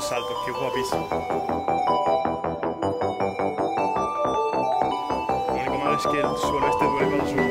saltos, qué guapísimo. Lo único malo es que el suelo este duele cuando subes.